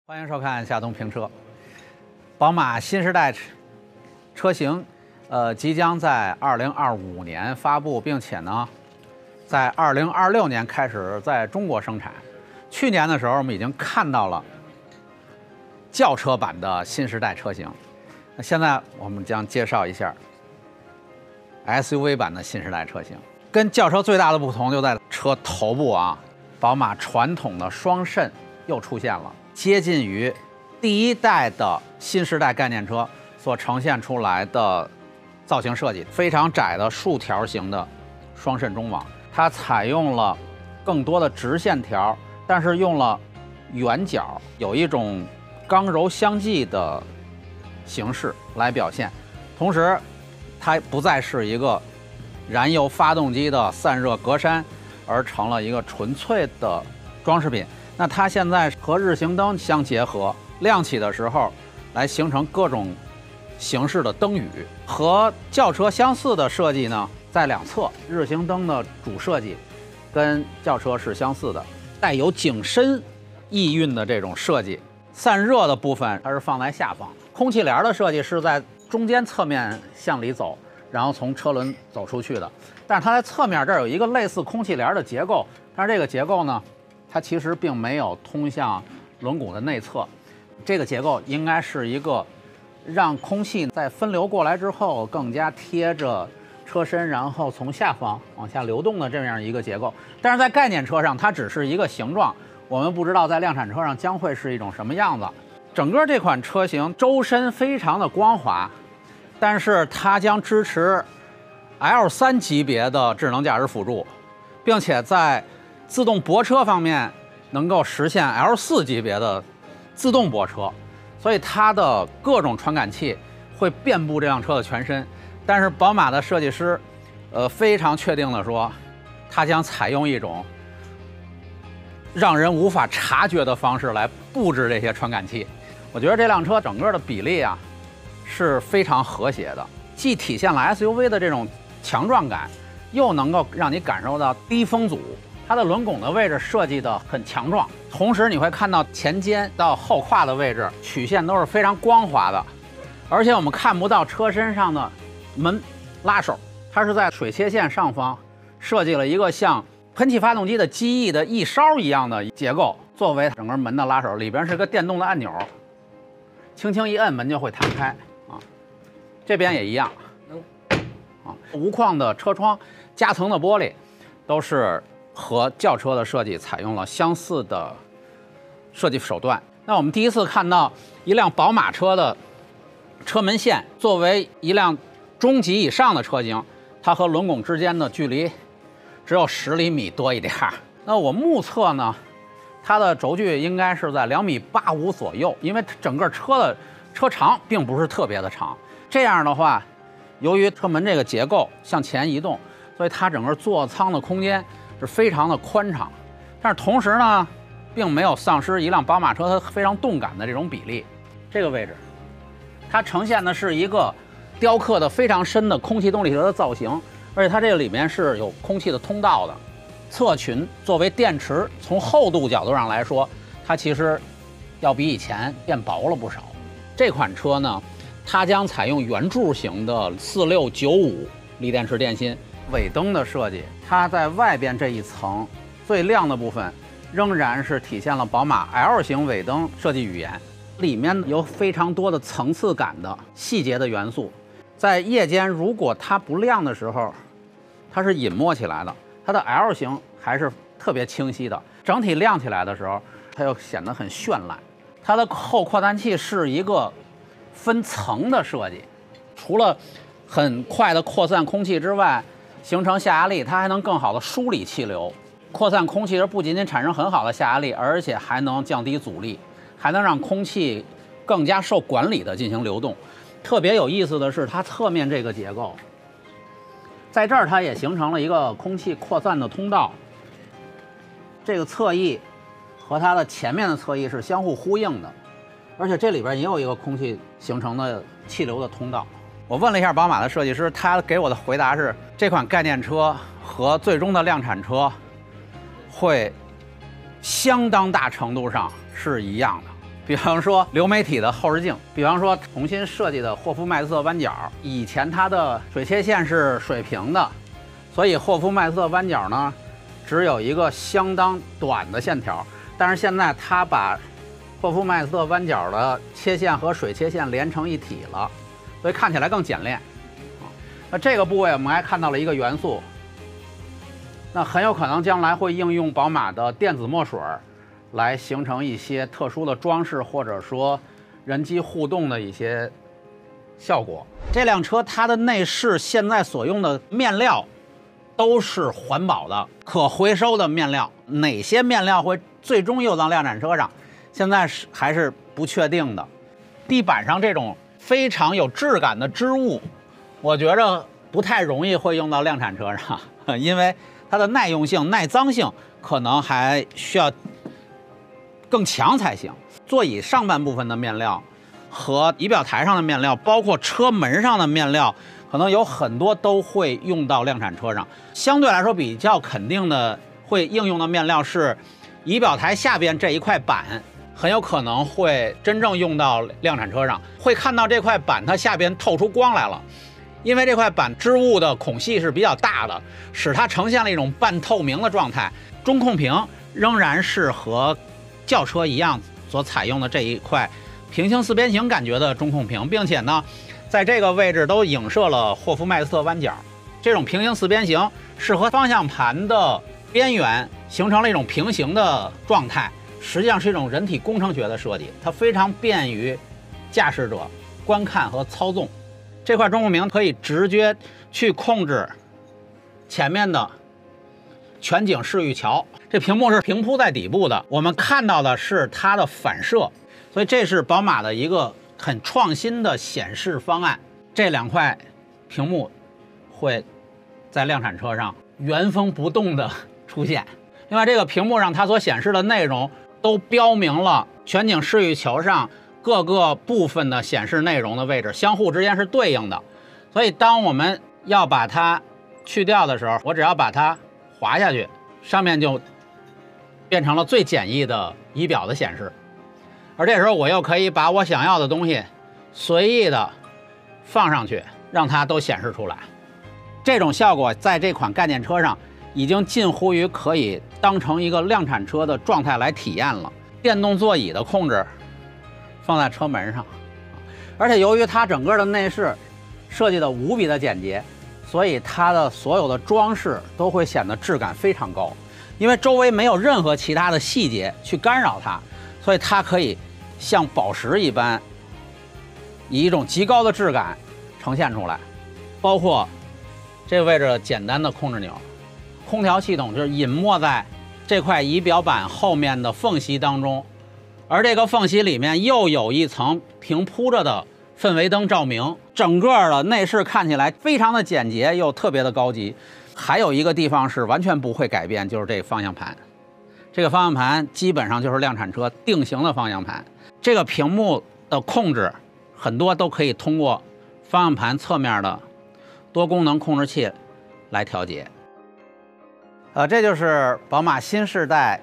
欢迎收看夏冬评车。宝马新时代车型，即将在2025年发布，并且呢，在2026年开始在中国生产。去年的时候，我们已经看到了轿车版的新时代车型。那现在我们将介绍一下 SUV 版的新时代车型。跟轿车最大的不同就在车头部啊，宝马传统的双肾又出现了。 接近于第一代的新时代概念车所呈现出来的造型设计，非常窄的竖条形的双肾中网，它采用了更多的直线条，但是用了圆角，有一种刚柔相济的形式来表现。同时，它不再是一个燃油发动机的散热格栅，而成了一个纯粹的装饰品。 那它现在和日行灯相结合，亮起的时候来形成各种形式的灯语。和轿车相似的设计呢，在两侧，日行灯的主设计跟轿车是相似的，带有景深意蕴的这种设计。散热的部分它是放在下方，空气帘的设计是在中间侧面向里走，然后从车轮走出去的。但是它在侧面这儿有一个类似空气帘的结构，但是这个结构呢？ 它其实并没有通向轮毂的内侧，这个结构应该是一个让空气在分流过来之后更加贴着车身，然后从下方往下流动的这样一个结构。但是在概念车上，它只是一个形状，我们不知道在量产车上将会是一种什么样子。整个这款车型周身非常的光滑，但是它将支持 L3级别的智能驾驶辅助，并且在 自动泊车方面能够实现 L4级别的自动泊车，所以它的各种传感器会遍布这辆车的全身。但是宝马的设计师，非常确定的说，它将采用一种让人无法察觉的方式来布置这些传感器。我觉得这辆车整个的比例啊是非常和谐的，既体现了 SUV 的这种强壮感，又能够让你感受到低风阻。 它的轮拱的位置设计得很强壮，同时你会看到前肩到后胯的位置曲线都是非常光滑的，而且我们看不到车身上的门拉手，它是在水切线上方设计了一个像喷气发动机的机翼的翼梢一样的结构，作为整个门的拉手，里边是个电动的按钮，轻轻一摁门就会弹开啊。这边也一样，啊，无框的车窗，夹层的玻璃，都是 和轿车的设计采用了相似的设计手段。那我们第一次看到一辆宝马车的车门线作为一辆中级以上的车型，它和轮拱之间的距离只有10厘米多一点。那我目测呢，它的轴距应该是在2.85米左右，因为整个车的车长并不是特别的长。这样的话，由于车门这个结构向前移动，所以它整个座舱的空间 是非常的宽敞，但是同时呢，并没有丧失一辆宝马车它非常动感的这种比例。这个位置，它呈现的是一个雕刻的非常深的空气动力学的造型，而且它这个里面是有空气的通道的。侧裙作为电池，从厚度角度上来说，它其实要比以前变薄了不少。这款车呢，它将采用圆柱形的4695锂电池电芯。 尾灯的设计，它在外边这一层最亮的部分，仍然是体现了宝马 L 型尾灯设计语言，里面有非常多的层次感的细节的元素。在夜间，如果它不亮的时候，它是隐没起来的，它的 L 型还是特别清晰的。整体亮起来的时候，它又显得很绚烂。它的后扩散器是一个分层的设计，除了很快的扩散空气之外， 形成下压力，它还能更好的梳理气流，扩散空气，而不仅仅产生很好的下压力，而且还能降低阻力，还能让空气更加受管理的进行流动。特别有意思的是，它侧面这个结构，在这儿它也形成了一个空气扩散的通道。这个侧翼和它的前面的侧翼是相互呼应的，而且这里边也有一个空气形成的气流的通道。 我问了一下宝马的设计师，他给我的回答是，这款概念车和最终的量产车会相当大程度上是一样的。 比方说流媒体的后视镜，比方说重新设计的霍夫麦斯特弯角，以前它的水切线是水平的，所以霍夫麦斯特弯角呢只有一个相当短的线条，但是现在它把霍夫麦斯特弯角的切线和水切线连成一体了，所以看起来更简练。那这个部位我们还看到了一个元素，那很有可能将来会应用宝马的电子墨水来形成一些特殊的装饰，或者说人机互动的一些效果。这辆车它的内饰现在所用的面料都是环保的、可回收的面料，哪些面料会最终用到量产车上，现在还是不确定的。地板上这种非常有质感的织物，我觉着不太容易会用到量产车上，因为它的耐用性、耐脏性可能还需要更强才行。座椅上半部分的面料和仪表台上的面料，包括车门上的面料，可能有很多都会用到量产车上。相对来说比较肯定的会应用的面料是仪表台下边这一块板，很有可能会真正用到量产车上。会看到这块板它下边透出光来了，因为这块板织物的孔隙是比较大的，使它呈现了一种半透明的状态。中控屏仍然是和轿车一样所采用的这一块平行四边形感觉的中控屏，并且呢在这个位置都影射了霍夫麦斯特弯角。这种平行四边形是和方向盘的边缘形成了一种平行的状态，实际上是一种人体工程学的设计，它非常便于驾驶者观看和操纵。这块中控屏可以直接去控制前面的全景视域桥，这屏幕是平铺在底部的，我们看到的是它的反射，所以这是宝马的一个很创新的显示方案。这两块屏幕会在量产车上原封不动的出现。另外，这个屏幕上它所显示的内容都标明了全景视域球上各个部分的显示内容的位置相互之间是对应的，所以当我们要把它去掉的时候，我只要把它滑下去，上面就变成了最简易的仪表的显示。而这时候我又可以把我想要的东西随意的放上去，让它都显示出来。这种效果在这款概念车上已经近乎于可以当成一个量产车的状态来体验了。电动座椅的控制放在车门上，而且由于它整个的内饰设计的无比的简洁，所以它的所有的装饰都会显得质感非常高，因为周围没有任何其他的细节去干扰它，所以它可以像宝石一般以一种极高的质感呈现出来。包括这个位置的简单的控制钮，空调系统就是隐没在这块仪表板后面的缝隙当中，而这个缝隙里面又有一层平铺着的氛围灯照明，整个的内饰看起来非常的简洁又特别的高级。还有一个地方是完全不会改变，就是这个方向盘。这个方向盘基本上就是量产车定型的方向盘。这个屏幕的控制很多都可以通过方向盘侧面的多功能控制器来调节。这就是宝马新世代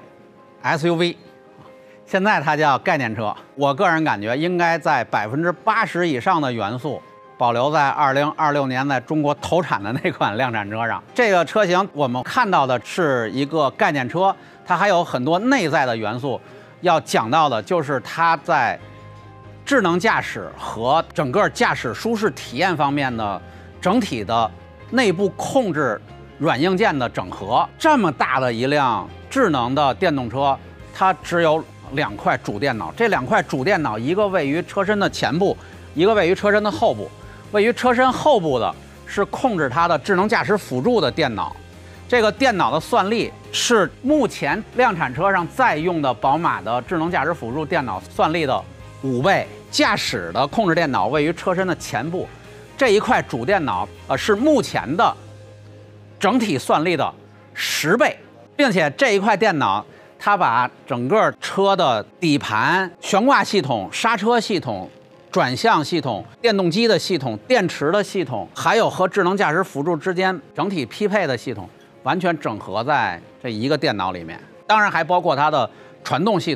SUV， 现在它叫概念车。我个人感觉应该在80%以上的元素保留在2026年在中国投产的那款量产车上。这个车型我们看到的是一个概念车，它还有很多内在的元素。要讲到的就是它在智能驾驶和整个驾驶舒适体验方面的整体的内部控制软硬件的整合。这么大的一辆智能的电动车，它只有2块主电脑，这2块主电脑一个位于车身的前部，一个位于车身的后部。位于车身后部的是控制它的智能驾驶辅助的电脑，这个电脑的算力是目前量产车上在用的宝马的智能驾驶辅助电脑算力的5倍。驾驶的控制电脑位于车身的前部，这一块主电脑是目前的整体算力的10倍，并且这一块电脑它把整个车的底盘、悬挂系统、刹车系统、转向系统、电动机的系统、电池的系统，还有和智能驾驶辅助之间整体匹配的系统，完全整合在这一个电脑里面。当然还包括它的传动系统，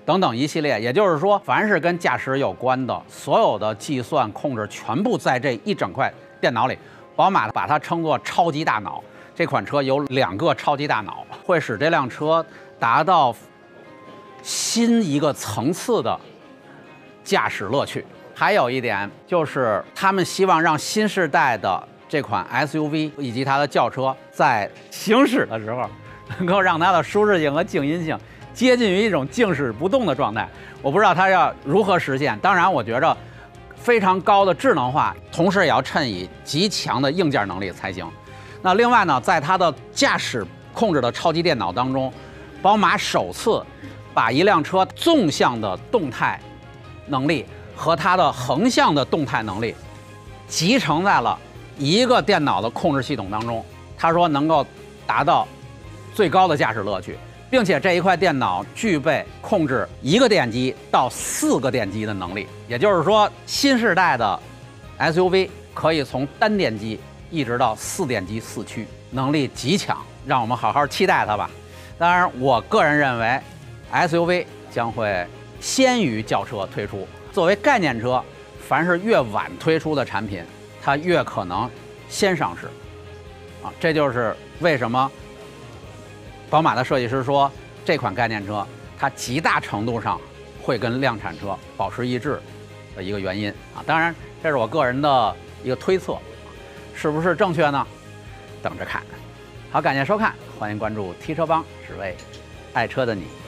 等等一系列。也就是说，凡是跟驾驶有关的所有的计算控制，全部在这一整块电脑里。宝马把它称作超级大脑。这款车有2个超级大脑，会使这辆车达到新一个层次的驾驶乐趣。还有一点就是，他们希望让新世代的这款 SUV 以及它的轿车在行驶的时候，能够让它的舒适性和静音性接近于一种静止不动的状态。我不知道它要如何实现。当然，我觉着非常高的智能化，同时也要衬以极强的硬件能力才行。那另外呢，在它的驾驶控制的超级电脑当中，宝马首次把一辆车纵向的动态能力和它的横向的动态能力集成在了一个电脑的控制系统当中。他说能够达到最高的驾驶乐趣，并且这一块电脑具备控制1个电机到4个电机的能力。也就是说，新世代的 SUV 可以从单电机一直到4电机4驱，能力极强，让我们好好期待它吧。当然，我个人认为 SUV 将会先于轿车推出。作为概念车，凡是越晚推出的产品，它越可能先上市。这就是为什么宝马的设计师说这款概念车它极大程度上会跟量产车保持一致的一个原因当然，这是我个人的一个推测。是不是正确呢？等着看。好，感谢收看，欢迎关注 T 车帮，是为爱车的你。